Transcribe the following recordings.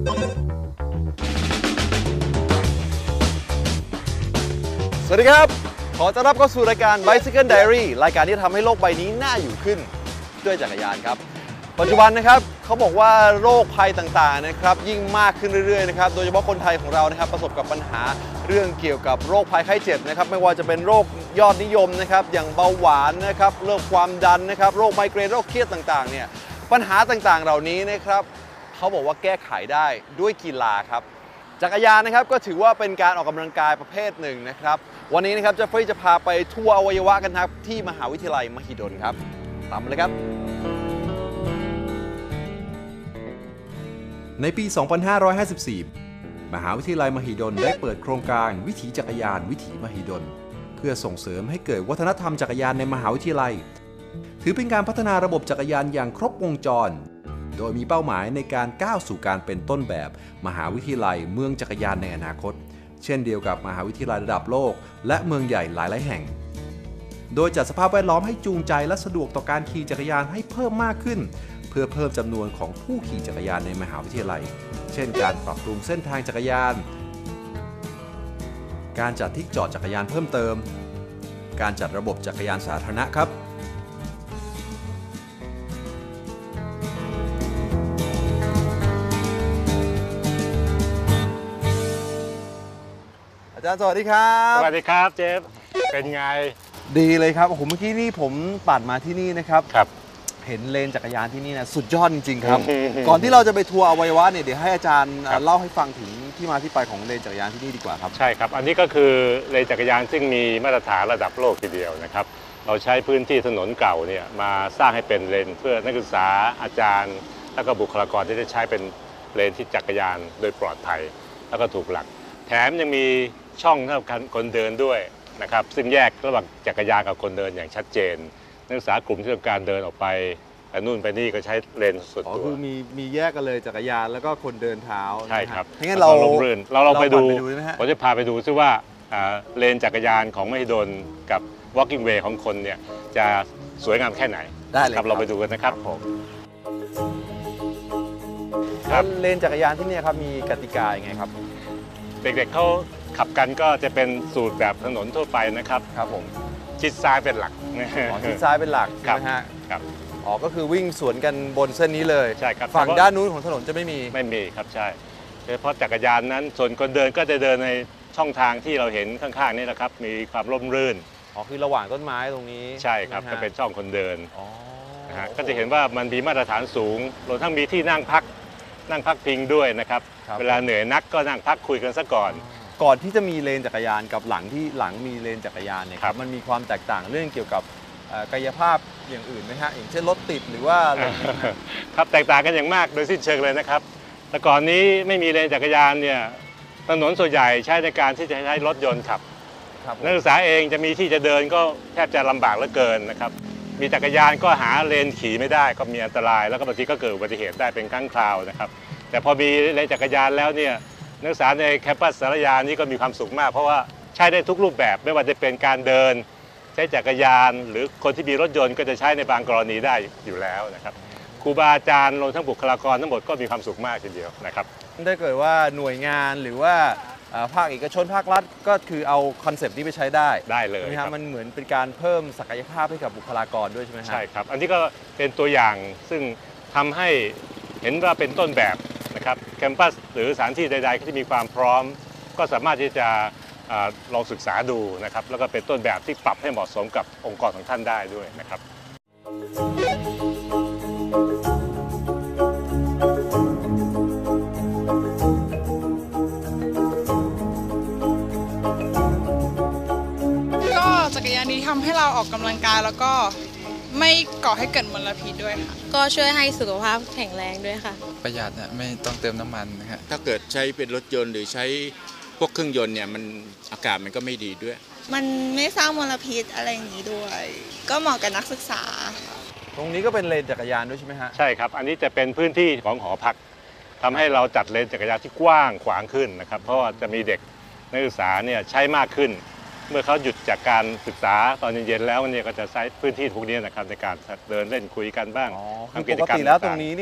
สวัสดีครับขอต้อนรับเข้าสู่รายการ Bicycle Diary รายการที่ทำให้โลกใบนี้น่าอยู่ขึ้นด้วยจักรยานครับปัจจุบันนะครับเขาบอกว่าโรคภัยต่างๆนะครับยิ่งมากขึ้นเรื่อยๆนะครับโดยเฉพาะคนไทยของเรานะครับประสบกับปัญหาเรื่องเกี่ยวกับโรคภัยไข้เจ็บนะครับไม่ว่าจะเป็นโรคยอดนิยมนะครับอย่างเบาหวานนะครับโรคความดันนะครับโรคไมเกรนโรคเครียดต่างๆเนี่ยปัญหาต่างๆเหล่านี้นะครับเขาบอกว่าแก้ไขได้ด้วยกีฬาครับจักรยานนะครับก็ถือว่าเป็นการออกกำลังกายประเภทหนึ่งนะครับวันนี้นะครับเจฟฟรีย์จะพาไปทัวร์อวัยวะกันครับที่มหาวิทยาลัยมหิดลครับตามมาเลยครับในปี 2554 มหาวิทยาลัยมหิดลได้เปิดโครงการวิถีจักรยานวิถีมหิดลเพื่อส่งเสริมให้เกิดวัฒนธรรมจักรยานในมหาวิทยาลัยถือเป็นการพัฒนาระบบจักรยานอย่างครบวงจรโดยมีเป้าหมายในการก้าวสู่การเป็นต้นแบบมหาวิทยาลัยเมืองจักรยานในอนาคตเช่นเดียวกับมหาวิทยาลัยระดับโลกและเมืองใหญ่หลายแห่งโดยจัดสภาพแวดล้อมให้จูงใจและสะดวกต่อการขี่จักรยานให้เพิ่มมากขึ้นเพื่อเพิ่มจำนวนของผู้ขี่จักรยานในมหาวิทยาลัยเช่นการปรับปรุงเส้นทางจักรยานการจัดที่จอดจักรยานเพิ่มเติมการจัดระบบจักรยานสาธารณะครับอาจารย์สวัสดีครับสวัสดีครับเจฟเป็นไงดีเลยครับโอ้โหเมื่อกี้นี่ผมปั่นมาที่นี่นะครับครับเห็นเลนจักรยานที่นี่นะสุดยอดจริงๆครับ ก่อนที่เราจะไปทัวร์อวัยวะเนี่ยเดี๋ยวให้อาจารย์เล่าให้ฟังถึงที่มาที่ไปของเลนจักรยานที่นี่ดีกว่าครับใช่ครับอันนี้ก็คือเลนจักรยานซึ่งมีมาตรฐานระดับโลกทีเดียวนะครับเราใช้พื้นที่ถนนเก่าเนี่ยมาสร้างให้เป็นเลนเพื่อนักศึกษาอาจารย์แล้วก็บุคลากรที่ได้ใช้เป็นเลนที่จักรยานโดยปลอดภัยแล้วก็ถูกหลักแถมยังมีช่องสำหรับคนเดินด้วยนะครับซึ่งแยกระหว่างจักรยานกับคนเดินอย่างชัดเจนนักศึกษากลุ่มที่ต้องการเดินออกไปไปนู่นไปนี่ก็ใช้เลนส่วนตัวคือมีแยกกันเลยจักรยานแล้วก็คนเดินเท้าใช่ครับงั้นเราลงรื่นเราไปดูผมจะพาไปดูซิว่าเลนจักรยานของมหิดลกับ walking way ของคนเนี่ยจะสวยงามแค่ไหนได้เลยครับเราไปดูกันนะครับผมครับเลนจักรยานที่นี่ครับมีกติกาอย่างไงครับเด็กๆเขาขับกันก็จะเป็นสูตรแบบถนนทั่วไปนะครับครับผมชิดซ้ายเป็นหลักชิดซ้ายเป็นหลักใช่ไหมฮะครับอ๋อก็คือวิ่งสวนกันบนเส้นนี้เลยใช่ครับฝั่งด้านนู้นของถนนจะไม่มีครับใช่เพราะจักรยานนั้นส่วนคนเดินก็จะเดินในช่องทางที่เราเห็นข้างๆนี่นะครับมีความร่มรื่นอ๋อคือระหว่างต้นไม้ตรงนี้ใช่ครับก็เป็นช่องคนเดินนะฮะก็จะเห็นว่ามันมีมาตรฐานสูงรวมทั้งมีที่นั่งพักพิงด้วยนะครับเวลาเหนื่อยนักก็นั่งพักคุยกันซะก่อนที่จะมีเลนจักรยานกับหลังมีเลนจักรยานเนี่ยครับมันมีความแตกต่างเรื่องเกี่ยวกับกายภาพอย่างอื่นไหมฮะอย่างเช่นรถติดหรือว่าอะไรครับแตกต่างกันอย่างมากโดยสิ้นเชิงเลยนะครับแต่ก่อนนี้ไม่มีเลนจักรยานเนี่ยถนนส่วนใหญ่ใช้ในการที่จะใช้รถยนต์ขับนักศึกษาเองจะมีที่จะเดินก็แทบจะลำบากเหลือเกินนะครับมีจักรยานก็หาเลนขี่ไม่ได้ก็มีอันตรายแล้วก็บางทีก็เกิดอุบัติเหตุได้เป็นครั้งคราวนะครับแต่พอมีเลนจักรยานแล้วเนี่ยนักศึกษาในแคมปัสสารยานี่ก็มีความสุขมากเพราะว่าใช้ได้ทุกรูปแบบไม่ว่าจะเป็นการเดินใช้จักรยานหรือคนที่มีรถยนต์ก็จะใช้ในบางกรณีได้อยู่แล้วนะครับครูบาอาจารย์รวมทั้งบุคลากรทั้งหมดก็มีความสุขมากทีเดียวนะครับถ้าเกิดว่าหน่วยงานหรือว่าภาคเอกชนภาครัฐก็คือเอาคอนเซปต์นี้ไปใช้ได้เลยนะครับมันเหมือนเป็นการเพิ่มศักยภาพให้กับบุคลากรด้วยใช่ไหมครับใช่ครับอันนี้ก็เป็นตัวอย่างซึ่งทำให้เห็นว่าเป็นต้นแบบนะครับแคมปัสหรือสถานที่ใดๆที่มีความพร้อมก็สามารถที่จะลองศึกษาดูนะครับแล้วก็เป็นต้นแบบที่ปรับให้เหมาะสมกับองค์กรของท่านได้ด้วยนะครับก็จักรยานนี้ทำให้เราออกกำลังกายแล้วก็ไม่ก่อให้เกิดมลพิษด้วยค่ะก็ช่วยให้สุขภาพแข็งแรงด้วยค่ะประหยัดนะไม่ต้องเติมน้ำมันนะฮะถ้าเกิดใช้เป็นรถยนต์หรือใช้พวกเครื่องยนต์เนี่ยมันอากาศมันก็ไม่ดีด้วยมันไม่สร้างมลพิษอะไรอย่างนี้ด้วยก็เหมาะกับนักศึกษาตรงนี้ก็เป็นเลนจักรยานด้วยใช่ไหมฮะใช่ครับอันนี้จะเป็นพื้นที่ของหอพักทำให้เราจัดเลนจักรยานที่กว้างขวางขึ้นนะครับเพราะว่าจะมีเด็กนักศึกษาเนี่ยใช้มากขึ้นเมื่อเขาหยุดจากการศึกษาตอนเย็นๆแล้วเนี่ยก็จะใช้พื้นที่พวกนี้นะครับในการเดินเล่นคุยกันบ้างปกติแล้วตรงนี้เนี่ย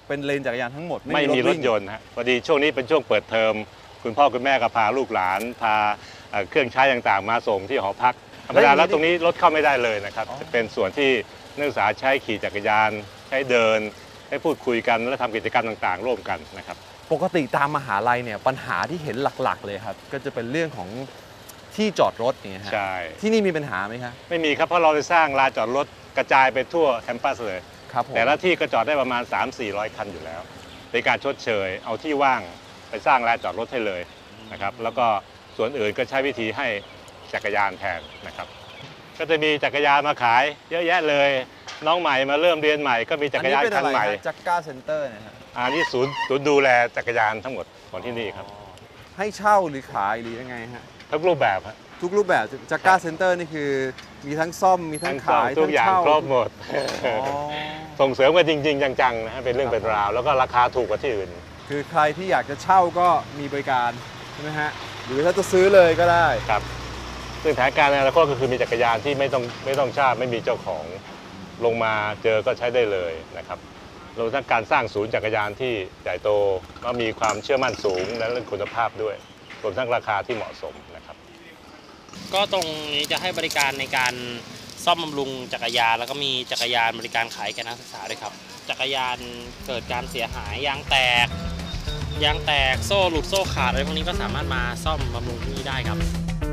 เป็นเลนจักรยานทั้งหมดไม่มีรถยนต์ฮะพอดีช่วงนี้เป็นช่วงเปิดเทอมคุณพ่อคุณแม่ก็พาลูกหลานพาเครื่องใช้ต่างๆมาส่งที่หอพักธรรมดาแล้วตรงนี้รถเข้าไม่ได้เลยนะครับจะเป็นส่วนที่นักศึกษาใช้ขี่จักรยานใช้เดินให้พูดคุยกันและทำกิจกรรมต่างๆ ร่วมกันนะครับปกติตามมหาลัยเนี่ยปัญหาที่เห็นหลักๆเลยครับก็จะเป็นเรื่องของที่จอดรถเนี่ยฮะใช่ที่นี่มีปัญหาไหมครับไม่มีครับเพราะเราได้สร้างลานจอดรถกระจายไปทั่วแคมปัสเลยครับผมแต่ละที่ก็จอดได้ประมาณ 300-400 คันอยู่แล้วในการชดเชยเอาที่ว่างไปสร้างลานจอดรถให้เลยนะครับแล้วก็ส่วนอื่นก็ใช้วิธีให้จักรยานแทนนะครับก็จะมีจักรยานมาขายเยอะแยะเลยน้องใหม่มาเริ่มเรียนใหม่ก็มีจักรยานคันใหม่จักรก้าเซ็นเตอร์นะฮะอันนี้ศูนย์ดูแลจักรยานทั้งหมดของที่นี่ครับให้เช่าหรือขายหรือยังไงฮะทุกรูปแบบครับทุกรูปแบบจักรก้าเซ็นเตอร์นี่คือมีทั้งซ่อมมีทั้งขายทุกอย่างเช่าครบหมดอ๋อส่งเสริมกันจริงๆจังๆนะฮะเป็นเรื่องเป็นราวแล้วก็ราคาถูกกว่าที่อื่นคือใครที่อยากจะเช่าก็มีบริการใช่ไหมฮะหรือถ้าจะซื้อเลยก็ได้ครับซึ่งแผนการในอนาคตก็คือมีจักรยานที่ไม่ต้องเช่าไม่มีเจ้าของลงมาเจอก็ใช้ได้เลยนะครับรวมทั้งการสร้างศูนย์จักรยานที่ใหญ่โตก็มีความเชื่อมั่นสูงและเรื่องคุณภาพด้วยรวมทั้งราคาที่เหมาะสมนะครับก็ตรงนี้จะให้บริการในการซ่อมบำรุงจักรยานแล้วก็มีจักรยานบริการขายแก่นักศึกษาด้วยครับจักรยานเกิดการเสียหายยางแตกโซ่หลุดโซ่ขาดอะไรพวกนี้ก็สามารถมาซ่อมบำรุงที่นี่ได้ครับ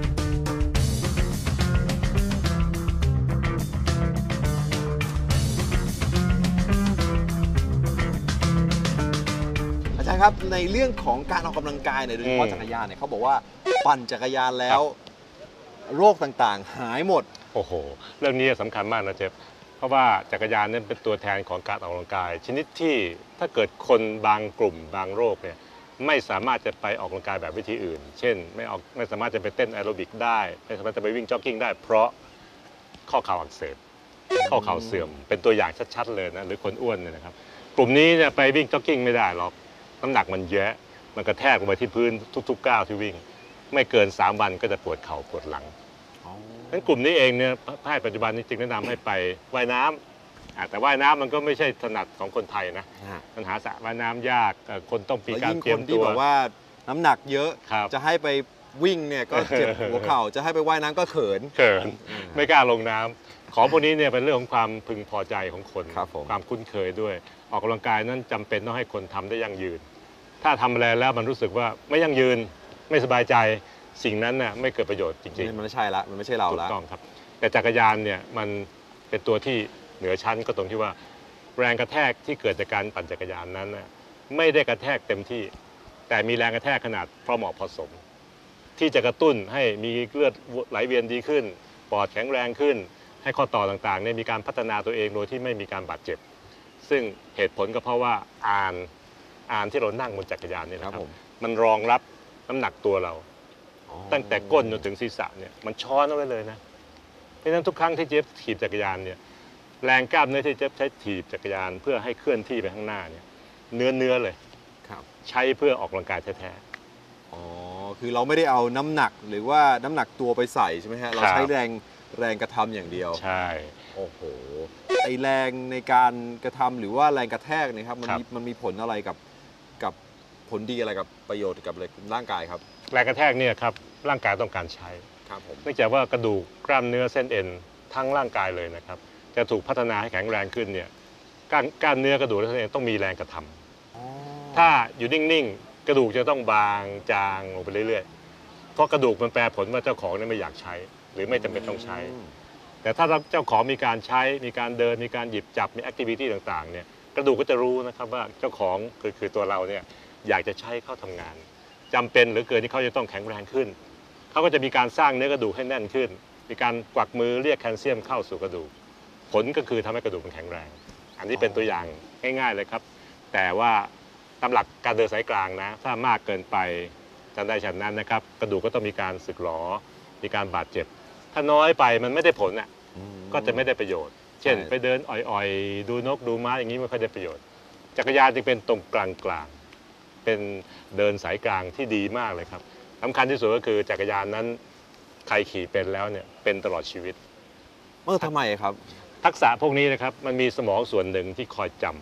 อาจารย์ครับในเรื่องของการออกกำลังกายเนี่ยโดยเฉพาะจักรยานเนี่ยเขาบอกว่าปั่นจักรยานแล้วโรคต่างๆหายหมดโอ้โหเรื่องนี้สำคัญมากนะเจฟเพราะว่าจักรยานนั้นเป็นตัวแทนของการออกกำลังกาย ชนิดที่ถ้าเกิดคนบางกลุ่มบางโรคเนี่ยไม่สามารถจะไปออกกำลังกายแบบวิธีอื่น เช่นไม่สามารถจะไปเต้นแอโรบิกได้ไม่สามารถจะไปวิ่งจ็อกกิ้งได้เพราะข้อเข่าอักเสบข้อเข่าเสื่อมเป็นตัวอย่างชัดๆเลยนะหรือคนอ้วนเนี่ยนะครับกลุ่มนี้เนี่ยไปวิ่งจ็อกกิ้งไม่ได้หรอกน้ำหนักมันเยอะมันกระแทกลงไปที่พื้นทุกๆก้าวที่วิ่งไม่เกิน3 วันก็จะปวดเข่าปวดหลังนั้นกลุ่มนี้เองเนี่ยแพทย์ปัจจุบันนี้จึงแนะนำให้ไปว่ายน้ำแต่ว่ายน้ำมันก็ไม่ใช่ถนัดของคนไทยนะปัญหาสระว่ายน้ำยากคนต้องมีการเตรียมตัวที่แบบว่าน้ำหนักเยอะครับจะให้ไปวิ่งเนี่ยก็เจ็บหัวเข่าจะให้ไปว่ายน้ำก็เขินไม่กล้าลงน้ำของพวกนี้เนี่ยเป็นเรื่องของความพึงพอใจของคนครับผมความคุ้นเคยด้วยออกกำลังกายนั้นจำเป็นต้องให้คนทำได้ยั่งยืน ถ้าทำอะไรแล้วมันรู้สึกว่าไม่ยั่งยืนไม่สบายใจสิ่งนั้นน่ะไม่เกิดประโยชน์จริงๆมันไม่ใช่ละมันไม่ใช่เราถูละกต้องครับแต่จักรยานเนี่ยมันเป็นตัวที่เหนือชั้นก็ตรงที่ว่าแรงกระแทกที่เกิดจากการปั่นจักรยานนั้นน่ะไม่ได้กระแทกเต็มที่ แต่มีแรงกระแทกขนาดพอเหมาะพอสม ที่จะกระตุ้นให้มีเลือดไหลเวียนดีขึ้นปอดแข็งแรงขึ้น ให้ข้อต่อต่างๆเนี่ยมีการพัฒนาตัวเองโดยที่ไม่มีการบาดเจ็บ ซึ่งเหตุผลก็เพราะว่าอ่านที่เรานั่งบนจักรยานนี่นะครับมันรองรับน้ำหนักตัวเราตั้งแต่ก้นจนถึงศีรษะเนี่ยมันช้อนเอาไว้เลยนะเพราะฉะนั้นทุกครั้งที่เจฟขี่จักรยานเนี่ยแรงกล้ามเนื้อที่เจฟใช้ถีบจักรยานเพื่อให้เคลื่อนที่ไปข้างหน้าเนี่ยเนื้อเลยใช้เพื่อออกกำลังกายแท้ๆอ๋อคือเราไม่ได้เอาน้ำหนักหรือว่าน้ำหนักตัวไปใส่ใช่ไหมฮะเราใช้แรงกระทำอย่างเดียวใช่โอ้โหไอแรงในการกระทำหรือว่าแรงกระแทกเนี่ยครับมันมีผลอะไรกับผลดีอะไรกับประโยชน์กับร่างกายครับแรงกระแทกเนี่ยครับร่างกายต้องการใช้ครับผมเนื่องจากว่ากระดูกกล้ามเนื้อเส้นเอ็นทั้งร่างกายเลยนะครับจะถูกพัฒนาให้แข็งแรงขึ้นเนี่ยกล้ามเนื้อกระดูกและเส้นเอ็นต้องมีแรงกระทำถ้าอยู่นิ่งๆกระดูกจะต้องบางจางลงไปเรื่อยๆเพราะกระดูกมันแปรผลว่าเจ้าของเนี่ยไม่อยากใช้หรือไม่จำเป็นต้องใช้แต่ถ้าเจ้าของมีการใช้มีการเดินมีการหยิบจับมีแอคทิวิตี้ต่างๆเนี่ยกระดูกก็จะรู้นะครับว่าเจ้าของคือตัวเราเนี่ยอยากจะใช้เข้าทำงานจำเป็นหรือเกินที่เขาจะต้องแข็งแรงขึ้นเขาก็จะมีการสร้างเนื้อกระดูกให้แน่นขึ้นมีการกวักมือเรียกแคลเซียมเข้าสู่กระดูกผลก็คือทำให้กระดูกมันแข็งแรงอันนี้เป็นตัวอย่างง่ายๆเลยครับแต่ว่าตามหลักการเดินสายกลางนะถ้ามากเกินไปฉันใดฉันนั้นนะครับกระดูกก็ต้องมีการสึกหรอมีการบาดเจ็บถ้าน้อยไปมันไม่ได้ผลอ่ะก็จะไม่ได้ประโยชน์เช่นไปเดินอ่อยๆดูนกดูม้าอย่างนี้ไม่ค่อยได้ประโยชน์จักรยานจึงเป็นตรงกลางๆเป็นเดินสายกลางที่ดีมากเลยครับสำคัญที่สุดก็คือจักรยานนั้นใครขี่เป็นแล้วเนี่ยเป็นตลอดชีวิตทำไมครับทักษะพวกนี้นะครับมันมีสมองส่วนหนึ่งที่คอยจ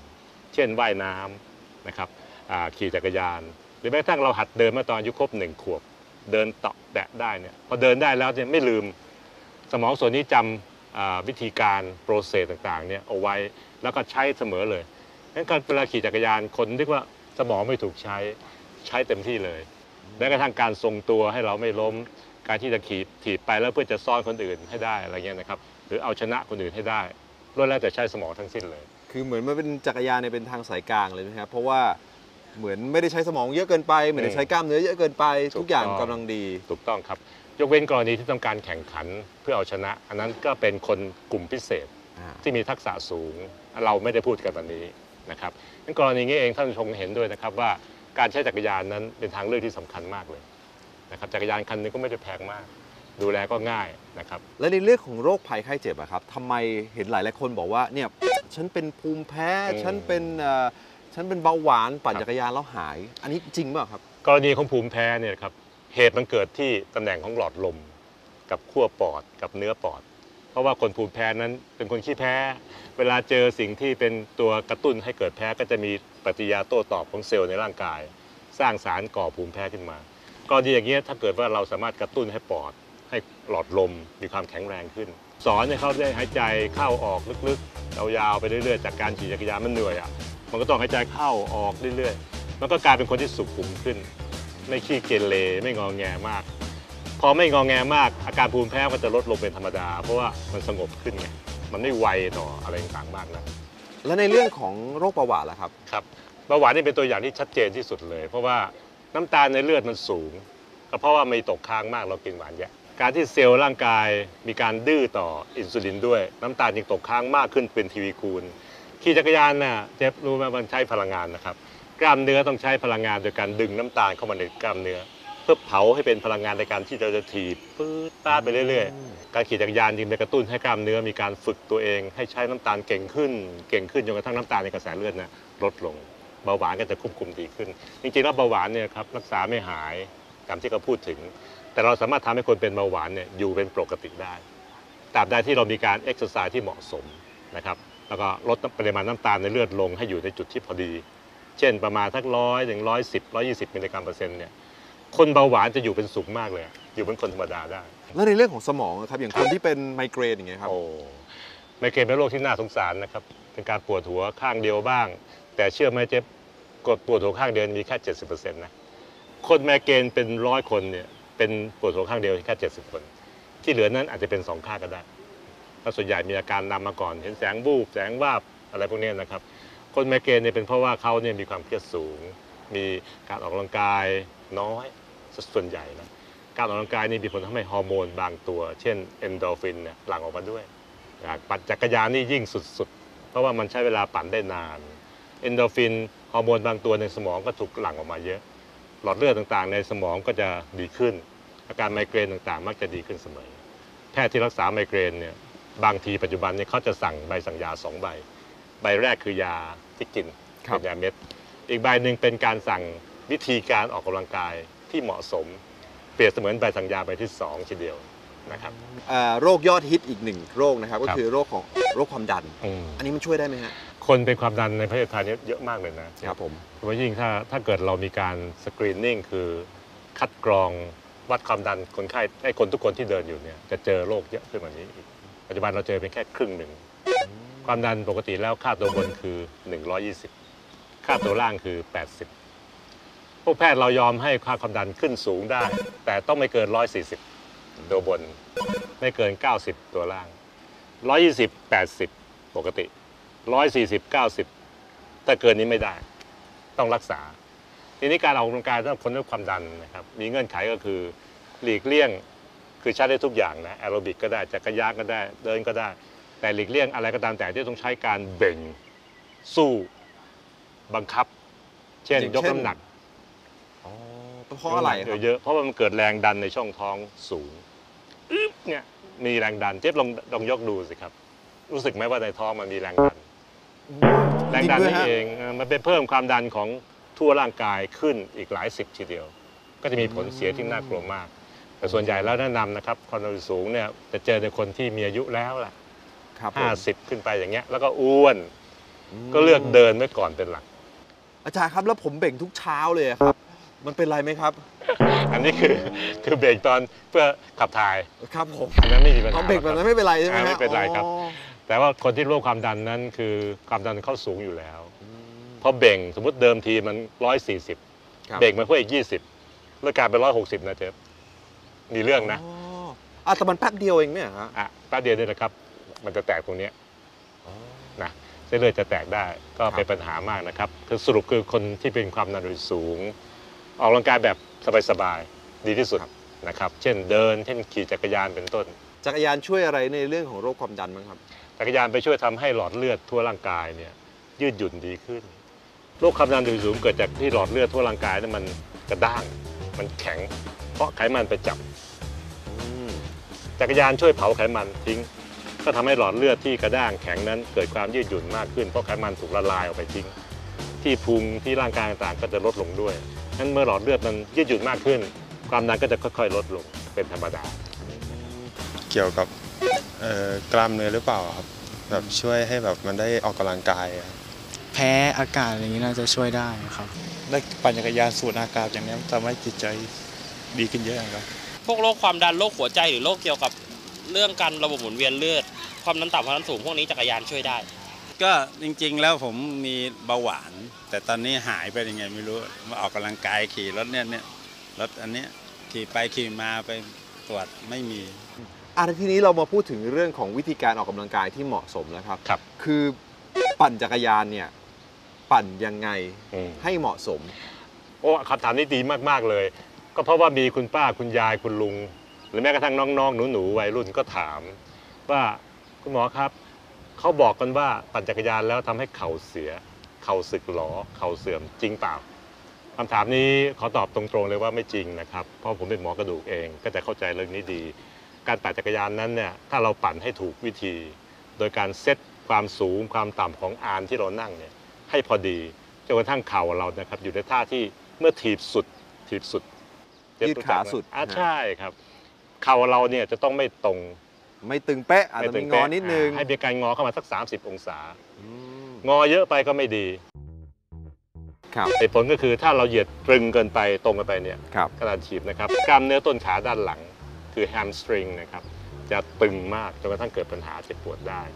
เช่นว่ายน้ำนะครับขี่จักรยานหรือแม้กระทั่งเราหัดเดินเมื่อตอนอายุครบ1 ขวบเดินเตาะแตะได้เนี่ยพอเดินได้แล้วเนี่ยไม่ลืมสมองส่วนนี้จำวิธีการโปรเซสต่างๆเนี่ยเอาไว้แล้วก็ใช้เสมอเลยงั้นการเวลาขี่จักรยานคนเรียกว่าสมองไม่ถูกใช้เต็มที่เลยแม้กระทั่งการทรงตัวให้เราไม่ล้มการที่จะถีบไปแล้วเพื่อจะซ่อนคนอื่นให้ได้อะไรเงี้ยนะครับหรือเอาชนะคนอื่นให้ได้ล้วนแล้วแต่ใช้สมองทั้งสิ้นเลยคือเหมือนมันเป็นจักรยานเนี่ยเป็นทางสายกลางเลยนะครับเพราะว่าเหมือนไม่ได้ใช้สมองเยอะเกินไปไม่ได้ใช้กล้ามเนื้อเยอะเกินไปทุกอย่างกำลังดีถูกต้องครับยกเว้นกรณีที่ต้องการแข่งขันเพื่อเอาชนะ อันนั้นก็เป็นคนกลุ่มพิเศษที่มีทักษะสูงเราไม่ได้พูดกันวันนี้นะครับงั้นกรณีนี้เองท่านชมเห็นด้วยนะครับว่าการใช้จักรยานนั้นเป็นทางเลือกที่สำคัญมากเลยนะครับจักรยานคันนึงก็ไม่ได้แพงมากดูแลก็ง่ายนะครับและในเรื่องของโรคภัยไข้เจ็บอะครับทำไมเห็นหลายคนบอกว่าเนี่ยฉันเป็นภูมิแพ้ฉันเป็นเบาหวานปั่นจักรยานแล้วหายอันนี้จริงเปล่าครับกรณีของภูมิแพ้เนี่ยครับเหตุมันเกิดที่ตำแหน่งของหลอดลมกับขั้วปอดกับเนื้อปอดเพราะว่าคนภูมิแพ้นั้นเป็นคนขี้แพ้เวลาเจอสิ่งที่เป็นตัวกระตุ้นให้เกิดแพ้ก็จะมีปฏิกิริยาโต้ตอบของเซลล์ในร่างกายสร้างสารก่อภูมิแพ้ขึ้นมากรณีอย่างนี้ถ้าเกิดว่าเราสามารถกระตุ้นให้ปอดให้หลอดลมมีความแข็งแรงขึ้นสอนให้เขาได้หายใจเข้าออกลึกๆยาวๆไปเรื่อยๆจากการขี่จักรยานมันเหนื่อยมันก็ต้องหายใจเข้าออกเรื่อยๆมันก็กลายเป็นคนที่สุขุมขึ้นไม่ขี้เกเรไม่งอแงมากพอไม่งอแงมากอาการภูมิแพ้ก็จะลดลงเป็นธรรมดาเพราะว่ามันสงบขึ้นไงมันไม่ไวต่ออะไรต่างๆมากนะและในเรื่องของโรคเบาหวานล่ะครับครับเบาหวานนี่เป็นตัวอย่างที่ชัดเจนที่สุดเลยเพราะว่าน้ำตาลในเลือดมันสูงก็เพราะว่าไม่ตกค้างมากเรากินหวานเยอะการที่เซลล์ร่างกายมีการดื้อต่ออินซูลินด้วยน้ำตาลจึงตกค้างมากขึ้นเป็นทีวีคูณขี่จักรยานน่ะเจ็บรู้ไหมมันใช้พลังงานนะครับกล้ามเนื้อต้องใช้พลังงานโดยการดึงน้ำตาลเข้ามาในกล้ามเนื้อเพื่อเผาให้เป็นพลังงานในการที่เราจะถีบปื๊ดต้าไปเรื่อยๆการขี่จักรยานจึงไปกระตุ้นให้กล้ามเนื้อมีการฝึกตัวเองให้ใช้น้ำตาลเก่งขึ้นจนกระทั่งน้ำตาลในกระแสเลือดนะลดลงเบาหวานก็จะควบคุมดีขึ้นจริงๆแล้วเบาหวานเนี่ยครับรักษาไม่หายตามที่เขาพูดถึงแต่เราสามารถทำให้คนเป็นเบาหวานเนี่ยอยู่เป็นปกติได้ตราบใดที่เรามีการเอ็กซ์ไซส์ที่เหมาะสมนะครับแล้วก็ลดปริมาณน้ำตาลในเลือดลงให้อยู่ในจุดที่พอดีเช่นประมาณสัก100 ถึง 110 มิลลิกรัมเปอร์เซ็นต์เนี่ยคนเบาหวานจะอยู่เป็นสุขมากเลยอยู่เป็นคนธรรมดาได้แล้วในเรื่องของสมองครับอย่างคนที่เป็นไมเกรนอย่างเงี้ยครับไมเกรนเป็นโรคที่น่าสงสารนะครับเป็นการปวดหัวข้างเดียวบ้างแต่เชื่อไหมเจ๊กดปวดหัวข้างเดียวมีแค่ 70% นะคนไมเกรนเป็น100 คนเนี่ยเป็นปวดหัวข้างเดียวแค่70 คนที่เหลือนั้นอาจจะเป็น2 ข้างก็ได้ถ้าส่วนใหญ่มีอาการนำมาก่อนเห็นแสงวูบแสงวาบอะไรพวกนี้นะครับคนไมเกรนเนี่ยเป็นเพราะว่าเขาเนี่ยมีความเครียดสูงมีการออกกำลังกายน้อยส่วนใหญ่นะการออกกำลังกายนี่มีผลทำให้ฮอร์โมนบางตัวเช่นเอนโดรฟินเนี่ยหลั่งออกมาด้วยปั่นจักรยานนี่ยิ่งสุดๆเพราะว่ามันใช้เวลาปั่นได้นานเอนโดรฟินฮอร์โมนบางตัวในสมองก็ถูกหลั่งออกมาเยอะหลอดเลือดต่างๆในสมองก็จะดีขึ้นอาการไมเกรนต่างๆมักจะดีขึ้นเสมอแพทย์ที่รักษาไมเกรนเนี่ยบางทีปัจจุบันเนี่ยเขาจะสั่งใบสั่งยา2 ใบใบแรกคือยาที่กินเป็นยาเม็ดอีกใบหนึ่งเป็นการสั่งวิธีการออกกำลังกายที่เหมาะสมเปรียบเสมือนใบสั่งยาใบที่2ทีเดียวนะครับโรคยอดฮิตอีก1 โรคนะครับก็คือโรคความดันอันนี้มันช่วยได้ไหมฮะคนเป็นความดันในประเทศไทยเยอะมากเลยนะครับผมโดยเฉพาะยิ่งถ้าเกิดเรามีการสกรีนนิ่งคือคัดกรองวัดความดันคนไข้ให้คนทุกคนที่เดินอยู่เนี่ยจะเจอโรคเยอะขึ้นกว่านี้อีกปัจจุบันเราเจอเป็นแค่ครึ่งหนึ่งความดันปกติแล้วค่าตัวบนคือ120ค่าตัวล่างคือ80พวกแพทย์เรายอมให้ค่าความดันขึ้นสูงได้แต่ต้องไม่เกิน140ตัวบนไม่เกิน90ตัวล่าง120 80ปกติ140 90ถ้าเกินนี้ไม่ได้ต้องรักษาทีนี้การออกกำลังกายสำหรับคนด้วยความดันนะครับมีเงื่อนไขก็คือหลีกเลี่ยงคือใช้ได้ทุกอย่างนะแอโรบิกก็ได้จักรยานก็ได้เดินก็ได้แต่หลีกเลี่ยงอะไรก็ตามแต่ที่ต้องใช้การเบ่งสู้บังคับเช่นยกน้ำหนักเพราะอะไรเยอะเพราะว่ามันเกิดแรงดันในช่องท้องสูงเนี่ยมีแรงดันเจ๊ลองยกดูสิครับรู้สึกไหมว่าในท้องมันมีแรงดันนี่เองมันเป็นเพิ่มความดันของทั่วร่างกายขึ้นอีกหลาย10ทีเดียวก็จะมีผลเสียที่น่ากลัวมากแต่ส่วนใหญ่แล้วแนะนำนะครับความดันสูงเนี่ยจะเจอในคนที่มีอายุแล้วล่ะ50ขึ้นไปอย่างเงี้ยแล้วก็อ้วนก็เลือกเดินไว้ก่อนเป็นหลักอาจารย์ครับแล้วผมเบ่งทุกเช้าเลยครับ มันเป็นไรไหมครับอันนี้คือเบรกตอนเพื่อขับถ่ายครับผมอันนั้นไม่มีปัญหาเอาเบรกแบบนั้นไม่เป็นไรใช่ไหมฮะไม่เป็นไรครับอ๋อแต่ว่าคนที่โรคความดันนั้นคือความดันเข้าสูงอยู่แล้วพอเบ่งสมมติเดิมทีมัน140เบ่งมาเพื่ออีก20แล้วกลายเป็น160นะเจ๊มีเรื่องนะแต่มันแป๊บเดียวเองเนี่ยฮะแป๊บเดียวนี่แหละครับมันจะแตกตรงนี้นะเส้นเลือดจะแตกได้ก็เป็นปัญหามากนะครับคือสรุปคือคนที่เป็นความดันโลหิตสูงออกกำลังกายแบบสบายๆดีที่สุดนะครับเช่นเดินเช่นขี่จักรยานเป็นต้นจักรยานช่วยอะไรในเรื่องของโรคความดันบ้างครับจักรยานไปช่วยทำให้หลอดเลือดทั่วร่างกายเนี่ยยืดหยุ่นดีขึ้นโรคความดันโลหิตสูงเกิดจากที่หลอดเลือดทั่วร่างกายนั้นมันกระด้างมันแข็งเพราะไขมันไปจับจักรยานช่วยเผาไขมันทิ้งก็ทำให้หลอดเลือดที่กระด้างแข็งนั้นเกิดความยืดหยุ่นมากขึ้นเพราะไขมันถูกละลายออกไปทิ้งที่พุงที่ร่างกายต่างๆก็จะลดลงด้วยนั้นเมื่อหลอดเลือดมันยืดหยุ่นมากขึ้นความดันก็จะค่อยๆลดลงเป็นธรรมดาเกี่ยวกับกล้ามเนื้อหรือเปล่าครับแบบช่วยให้แบบมันได้ออกกำลังกายแพ้อากาศอะไรอย่างนี้น่าจะช่วยได้ครับได้ปั่นจักรยานสูดอากาศอย่างนี้ทำให้จิตใจดีขึ้นเยอะครับพวกโรคความดันโรคหัวใจหรือโรคเกี่ยวกับเรื่องการระบบหมุนเวียนเลือดความดันต่ำความดันสูงพวกนี้จักรยานช่วยได้ก็จริงๆแล้วผมมีเบาหวานแต่ตอนนี้หายไปยังไงไม่รู้มาออกกำลังกายขี่รถเนี่ยรถอันเนี้ยขี่ไปขี่มาไปตรวจไม่มีทีนี้เรามาพูดถึงเรื่องของวิธีการออกกำลังกายที่เหมาะสมแล้วครับคือปั่นจักรยานเนี่ยปั่นยังไงให้เหมาะสมคำถามนี้ดีมากๆเลยก็เพราะว่ามีคุณป้าคุณยายคุณลุงหรือแม้กระทั่งน้องๆหนูๆวัยรุ่นก็ถามว่าคุณหมอครับเขาบอกกันว่าปั่นจักรยานแล้วทำให้เข่าเสียเข่าสึกหรอเข่าเสื่อมจริงเปล่าคำถามนี้ขอตอบตรงๆเลยว่าไม่จริงนะครับเพราะผมเป็นหมอกระดูกเองก็จะเข้าใจเรื่องนี้ดีการปั่นจักรยานนั้นเนี่ยถ้าเราปั่นให้ถูกวิธีโดยการเซตความสูงความต่ำของอานที่เรานั่งเนี่ยให้พอดีจนกระทั่งเข่าเรานะครับอยู่ในท่าที่เมื่อถีบสุดยืดขาสุดใช่ครับเข่าเราเนี่ยจะต้องไม่ตรงไม่ตึงเป๊ะอาจจะมีงอนิดนึงให้มีการงอเข้ามาสัก30 องศางอเยอะไปก็ไม่ดีเหตุผลก็คือถ้าเราเหยียดตรึงเกินไปตรงกันไปเนี่ยกระดานถีบนะครับกล้ามเนื้อต้นขาด้านหลังคือแฮมสตริงนะครับจะตึงมากจนกระทั่งเกิดปัญหาเจ็บปวดได้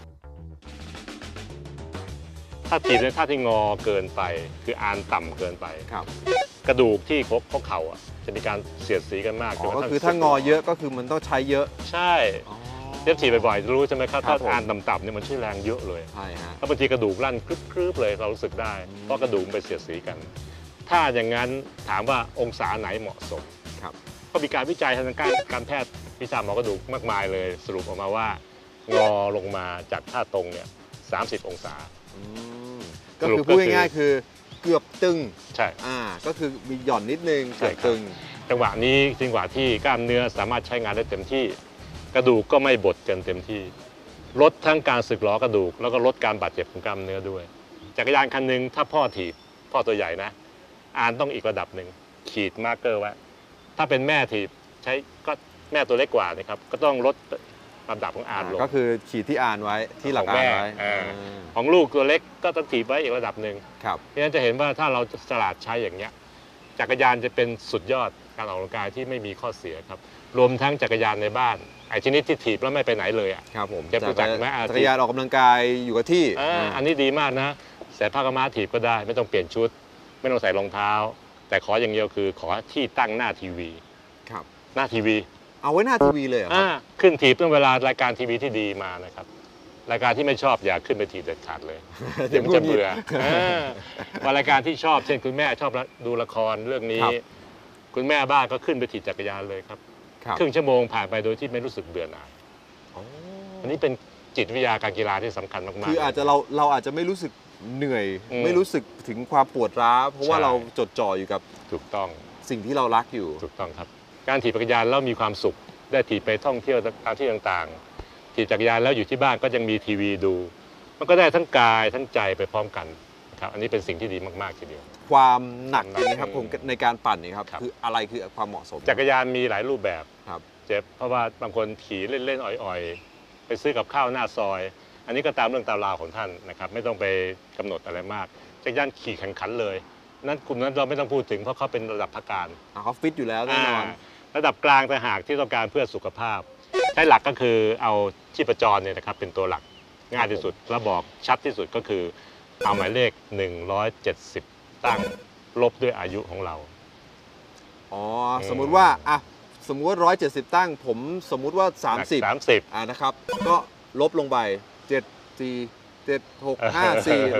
ถ้าถีบในท่าที่งอเกินไปคืออานต่ำเกินไปกระดูกที่ข้อเข่าจะมีการเสียดสีกันมากก็คือถ้างอเยอะก็คือมันต้องใช้เยอะใช่เทียบถีบบ่อยๆรู้ใช่ไหมครับถ้าอานต่ำๆเนี่ยมันใช้แรงเยอะเลยใช่ฮะแล้วบางทีกระดูกลั่นครึบๆเลยเรารู้สึกได้เพราะกระดูกไปเสียดสีกันถ้าอย่างนั้นถามว่าองศาไหนเหมาะสมก็มีการวิจัยทางการแพทย์วิชาหมอกระดูกมากมายเลยสรุปออกมาว่างอลงมาจากท่าตรงเนี่ย30 องศาก็คือพูดง่ายๆคือเกือบตึงใช่ก็คือมีหย่อนนิดนึงเกือบตึงจังหวะนี้จังหวะที่กล้ามเนื้อสามารถใช้งานได้เต็มที่กระดูกก็ไม่บดกันเต็มที่ลดทั้งการสึกหรอกระดูกแล้วก็ลดการบาดเจ็บของกล้ามเนื้อด้วยจักรยานคันหนึ่งถ้าพ่อถีบพ่อตัวใหญ่นะอานต้องอีกระดับหนึ่งขีดมาร์กเกอร์ไว้ถ้าเป็นแม่ถีบใช้ก็แม่ตัวเล็กกว่านะครับก็ต้องลดลำดับของอานลงก็คือขีดที่อานไว้ที่หลังอานไว้ของลูกตัวเล็กก็ต้องถีบไว้อีกระดับหนึ่งเพราะฉะนั้นจะเห็นว่าถ้าเราฉลาดใช้อย่างเงี้ยจักรยานจะเป็นสุดยอดการออกกำลังกายที่ไม่มีข้อเสียครับรวมทั้งจักรยานในบ้านไอ้ชนิดที่ถีบแล้วไม่ไปไหนเลยครับผมจะรู้จักไหมจักรยานออกกำลังกายอยู่กับที่อันนี้ดีมากนะใส่ผ้ากำมะถีบก็ได้ไม่ต้องเปลี่ยนชุดไม่ต้องใส่รองเท้าแต่ขออย่างเดียวคือขอที่ตั้งหน้าทีวีหน้าทีวีเอาไว้หน้าทีวีเลยขึ้นถีบเมื่อเวลารายการทีวีที่ดีมานะครับรายการที่ไม่ชอบอย่าขึ้นไปถีบเด็ดขาดเลยเดี๋ยวมันจะเบื่อว่ารายการที่ชอบเช่นคุณแม่ชอบดูละครเรื่องนี้คุณแม่บ้านก็ขึ้นไปถีบจักรยานเลยครับครึ่งชั่วโมงผ่านไปโดยที่ไม่รู้สึกเบื่อหน่ายอันนี้เป็นจิตวิทยาการกีฬาที่สำคัญมากๆคืออาจจะเราอาจจะไม่รู้สึกเหนื่อยไม่รู้สึกถึงความปวดร้าวเพราะว่าเราจดจ่ออยู่กับถูกต้องสิ่งที่เรารักอยู่ถูกต้องครับการถีบจักรยานแล้วมีความสุขได้ถีบไปท่องเที่ยวตามที่ต่างๆถีบจักรยานแล้วอยู่ที่บ้านก็ยังมีทีวีดูมันก็ได้ทั้งกายทั้งใจไปพร้อมกันครับอันนี้เป็นสิ่งที่ดีมากๆทีเดียวความหนักนะครับผมในการปั่นนี่ครับคืออะไรคือความเหมาะสมจักรยานมีหลายรูปแบบเจ็บเพราะว่าบางคนขี่เล่นๆอ่อยๆไปซื้อกับข้าวหน้าซอยอัอันนี้ก็ตามเรื่องตามราวของท่านนะครับไม่ต้องไปกำหนดอะไรมากจักรยานขี่แข่งขันเลยนั้นกลุ่มนั้นเราไม่ต้องพูดถึงเพราะเขาเป็นระดับพักการเขาฟิตอยู่แล้วแน่นอนระดับกลางต่างหากที่ต้องการเพื่อสุขภาพใช้หลักก็คือเอาชีพจรเนี่ยนะครับเป็นตัวหลักง่ายที่สุดและบอกชัดที่สุดก็คือเอาหมายเลข170ตั้งลบด้วยอายุของเราสมมุติว่าสมมุติว่า170ตั้งผมสมมุติว่า30นะครับก็ลบลงไป7 4 7 6 5 4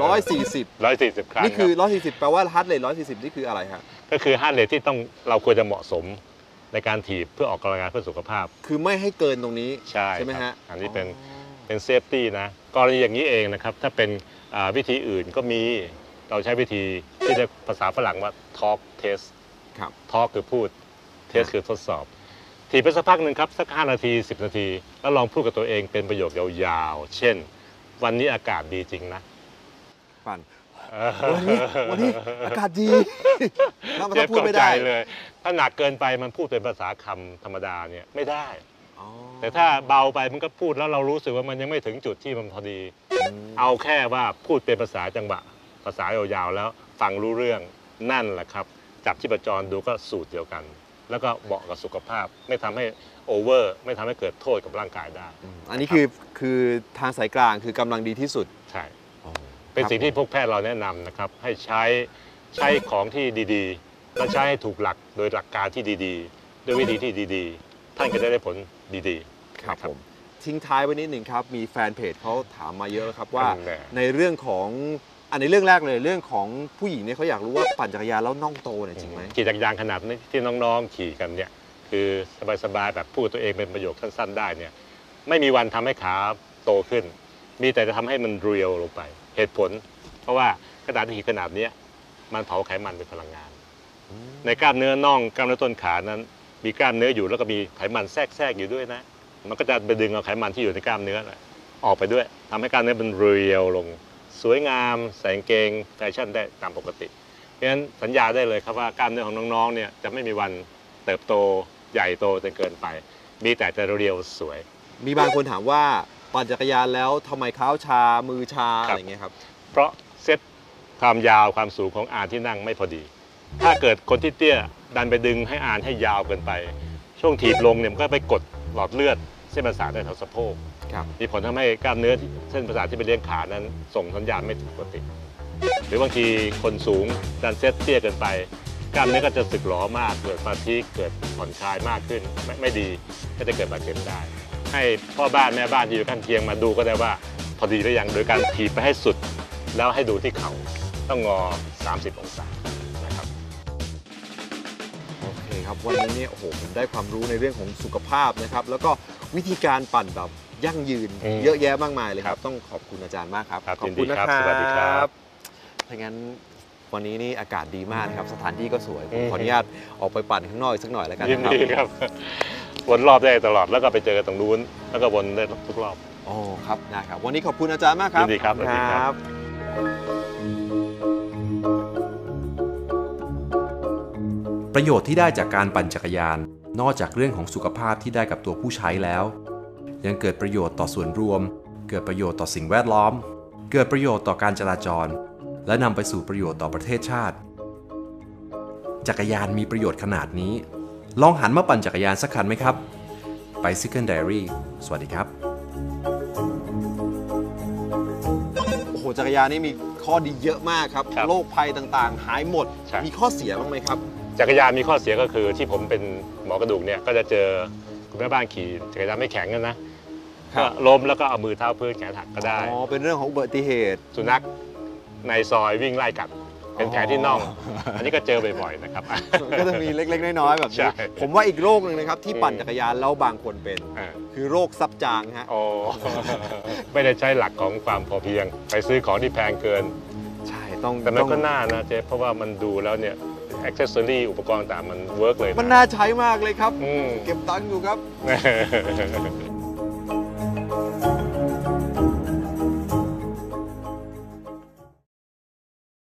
140 ครั้งนี่คือ140แปลว่าฮาร์ทเรท140นี่คืออะไรครับก็คือฮาร์ทเรทที่เราควรจะเหมาะสมในการถีบเพื่อออกกำลังกายเพื่อสุขภาพคือไม่ให้เกินตรงนี้ใช่ไหมฮะอันนี้เป็นเซฟตี้นะกรณีอย่างนี้เองนะครับถ้าเป็นวิธีอื่นก็มีเราใช้วิธีที่เรียกภาษาฝรั่งว่า talk test talk คือพูด test คือทดสอบถีบไปสักพักหนึ่งครับสัก5 นาที 10 นาทีแล้วลองพูดกับตัวเองเป็นประโยคยาวๆเช่นวันนี้อากาศดีจริงนะปั่นวันนี้อากาศดีแล้วมันพูดไม่ได้เลยถ้าหนักเกินไปมันพูดเป็นภาษาคำธรรมดาเนี่ยไม่ได้แต่ถ้าเบาไปมันก็พูดแล้วเรารู้สึกว่ามันยังไม่ถึงจุดที่มันพอดีเอาแค่ว่าพูดเป็นภาษาจังหวะภาษายาวๆแล้วฟังรู้เรื่องนั่นแหละครับจับชีพจรดูก็สูตรเดียวกันแล้วก็เหมาะกับสุขภาพไม่ทำให้โอเวอร์ไม่ทำให้เกิดโทษกับร่างกายได้อันนี้คือทางสายกลางคือกำลังดีที่สุดใช่เป็นสิ่งที่พวกแพทย์เราแนะนำนะครับให้ใช้ของที่ดีๆและใช้ให้ถูกหลักโดยหลักการที่ดีๆด้วยวิธีที่ดีๆท่านก็จะได้ผลดีๆครับผมทิ้งท้ายไว้นิดหนึ่งครับมีแฟนเพจเขาถามมาเยอะแล้วครับว่าในเรื่องของในเรื่องแรกเลยเรื่องของผู้หญิงเนี่ยเขาอยากรู้ว่าปั่นจักรยานแล้วน่องโตเนี่ยจริงไหมขี่จักรยานขนาดที่น้องๆขี่กันเนี่ยคือสบายๆแบบพูดตัวเองเป็นประโยคสั้นๆได้เนี่ยไม่มีวันทำให้ขาโตขึ้นมีแต่จะทำให้มันเรียวลงไปเหตุผลเพราะว่าขนาดที่ขี่ขนาดนี้มันเผาไขมันเป็นพลังงานในกล้ามเนื้อน่องกล้ามเนื้อต้นขานั้นมีกล้ามเนื้ออยู่แล้วก็มีไขมันแทรกอยู่ด้วยนะมันก็จะไปดึงเอาไขมันที่อยู่ในกล้ามเนื้อออกไปด้วยทำให้กล้ามเนื้อมันเรียวลงสวยงามใส่กางเกงแฟชั่นได้ตามปกติเพราะฉะนั้นสัญญาได้เลยครับว่ากล้ามเนื้อของน้องๆเนี่ยจะไม่มีวันเติบโตใหญ่โตจนเกินไปมีแต่จะเรียวสวยมีบางคนถามว่าปั่นจักรยานแล้วทำไมเท้าชามือชาอะไรเงี้ยครับเพราะเซตความยาวความสูงของอานที่นั่งไม่พอดีถ้าเกิดคนที่เตี้ยดันไปดึงให้อานให้ยาวเกินไปช่วงถีบลงเนี่ยมันก็ไปกดหลอดเลือดเส้นประสาทในแถวสะโพกมีผลทำให้กล้ามเนื้อเส้นประสาทที่ไปเลี้ยงขานั้นส่งสัญญาณไม่ปกติหรือบางทีคนสูงดันเซตเตี้ยเกินไปกล้ามเนื้อก็จะสึกหรอมากเกิดฟาทีกเกิดผ่อนคลายมากขึ้นไม่ดีก็จะเกิดบาดเจ็บได้ให้พ่อบ้านแม่บ้านที่อยู่ข้างเคียงมาดูก็ได้ว่าพอดีหรือยังโดยการถีบไปให้สุดแล้วให้ดูที่เข่าต้องงอ30 องศานะครับโอเคครับวันนี้เนี่ยโอ้โหผมได้ความรู้ในเรื่องของสุขภาพนะครับแล้วก็วิธีการปั่นแบบยั่งยืนเยอะแยะมากมายเลยครับต้องขอบคุณอาจารย์มากครับขอบคุณนะครับสวัสดีครับถ้างั้นวันนี้นี่อากาศดีมากครับสถานที่ก็สวยผมขออนุญาตออกไปปั่นข้างนอกสักหน่อยแล้วกันครับวนรอบได้ตลอดแล้วก็ไปเจอกันตรงนู้นแล้วก็วนได้ทุกรอบอ๋อครับนะครับวันนี้ขอบคุณอาจารย์มากครับยินดีครับประโยชน์ที่ได้จากการปั่นจักรยานนอกจากเรื่องของสุขภาพที่ได้กับตัวผู้ใช้แล้วยังเกิดประโยชน์ต่อส่วนรวมเกิดประโยชน์ต่อสิ่งแวดล้อมเกิดประโยชน์ต่อการจราจรและนำไปสู่ประโยชน์ต่อประเทศชาติจักรยานมีประโยชน์ขนาดนี้ลองหันมาปั่นจักรยานสักคันไหมครับ Bicycle Diary สวัสดีครับโอ้โหจักรยานนี่มีข้อดีเยอะมากครับโรคภัยต่างๆหายหมดมีข้อเสียบ้างไหมครับจักรยานมีข้อเสียก็คือที่ผมเป็นหมอกระดูกเนี่ยก็จะเจอคุณแม่บ้านขี่จักรยานไม่แข็งกันนะก็ล้มแล้วก็เอามือเท้าพื้นแขนหักก็ได้อ๋อเป็นเรื่องของอุบัติเหตุสุนัขในซอยวิ่งไล่กัดเป็นแผลที่น่องอันนี้ก็เจอบ่อยๆนะครับก็จะมีเล็กๆน้อยๆแบบนี้ผมว่าอีกโรคหนึ่งนะครับที่ปั่นจักรยานแล้วบางคนเป็นคือโรคซับจางฮะอ๋อไม่ได้ใช้หลักของความพอเพียงไปซื้อของที่แพงเกินใช่ต้องแต่มันก็น่านะเจ๊เพราะว่ามันดูแล้วเนี่ยแอ็กเซสซอรี่อุปกรณ์ต่างมันเวิร์กเลยมันน่าใช้มากเลยครับเก็บตังค์อยู่ครับ